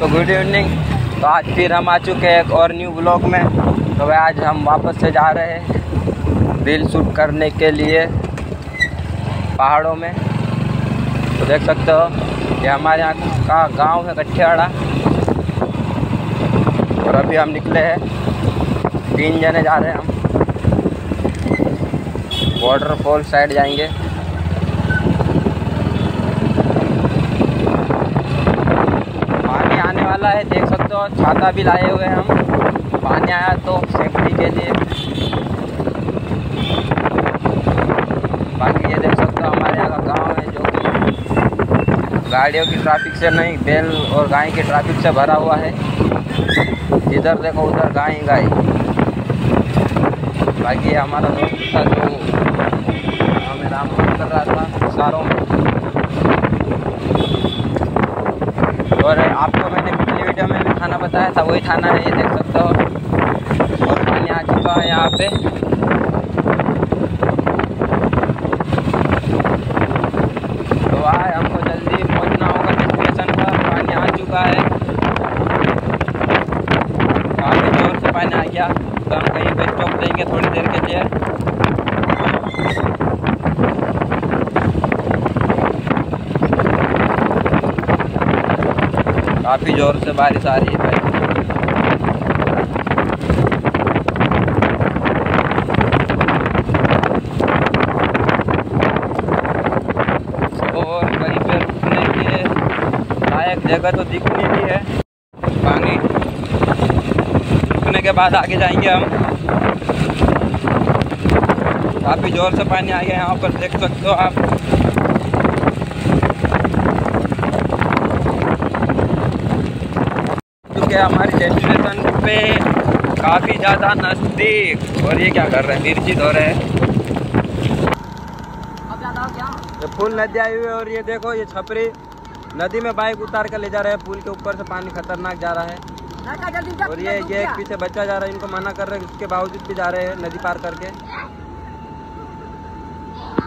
तो good evening. तो आज फिर हम आ चुके हैं एक और न्यू ब्लॉग में। तो भाई आज हम वापस से जा रहे हैं रील शूट करने के लिए पहाड़ों में। तो देख सकते हो ये हमारे यहाँ का गांव है कठियाड़ा। और अभी हम निकले हैं, 3 जने जा रहे हैं हम। वाटरफॉल साइड जाएंगे। पानी आने वाला है, देख सकते हो। छाता भी लाए हुए हैं हम, पानी आया तो सेफ्टी के लिए। बाकी ये देख सकते हो हमारे यहाँ का गांव है जो कि गाड़ियों की ट्रैफिक से नहीं, बैल और गाय की ट्रैफिक से भरा हुआ है। इधर देखो, उधर गाय ही गाय। बाकी हमारा दोस्त था जो हमें राम कर रहा था सारों में। और आपको मैंने पिछली वीडियो में भी थाना बताया था, वही थाना है, ये देख सकते हो। और पानी आ चुका है यहाँ पे। तो आए हमको जल्दी पहुँचना होगा स्टेशन पर। पानी आ चुका है, काफ़ी जोर से पानी आ गया। तो हम कहीं पे स्टॉप देंगे थोड़ी देर के लिए। काफ़ी ज़ोर से बारिश आ रही है। और कहीं पे रुकने के लायक जगह तो दिख नहीं रही है। पानी रुकने के बाद आगे जाएंगे हम। काफ़ी ज़ोर से पानी आ गया यहाँ पर, देख सकते हो आप। हमारी डेस्टिनेशन पे काफ़ी ज़्यादा नज़दीक। और ये क्या कर रहे हैं, मिर्ची धो रहे हैं। ये फुल नदी आई हुई है। और ये देखो, ये छपरी नदी में बाइक उतार कर ले जा रहे हैं। पुल के ऊपर से पानी खतरनाक जा रहा है। और ये एक पीछे बच्चा जा रहा है, इनको मना कर रहे हैं, उसके बावजूद भी जा रहे हैं नदी पार करके।